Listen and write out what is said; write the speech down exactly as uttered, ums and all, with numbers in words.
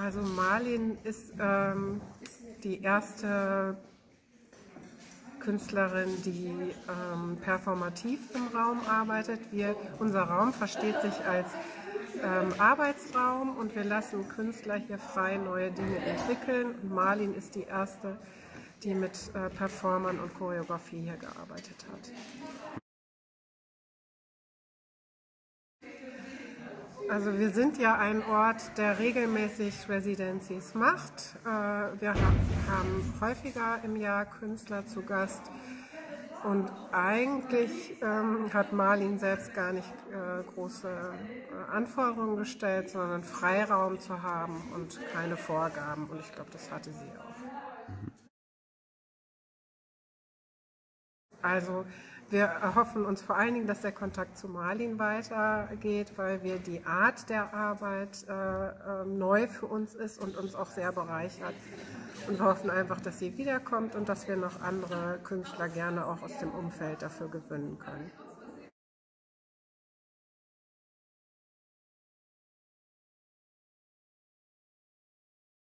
Also Marlin ist ähm, die erste Künstlerin, die ähm, performativ im Raum arbeitet. Wir, unser Raum versteht sich als ähm, Arbeitsraum und wir lassen Künstler hier frei neue Dinge entwickeln. Und Marlin ist die erste, die mit äh, Performern und Choreografie hier gearbeitet hat. Also wir sind ja ein Ort, der regelmäßig Residencies macht. Wir haben häufiger im Jahr Künstler zu Gast und eigentlich hat Marlin selbst gar nicht große Anforderungen gestellt, sondern Freiraum zu haben und keine Vorgaben, und ich glaube, das hatte sie auch. Also wir erhoffen uns vor allen Dingen, dass der Kontakt zu Marlin weitergeht, weil wir die Art der Arbeit äh, äh, neu für uns ist und uns auch sehr bereichert. Und wir hoffen einfach, dass sie wiederkommt und dass wir noch andere Künstler gerne auch aus dem Umfeld dafür gewinnen können.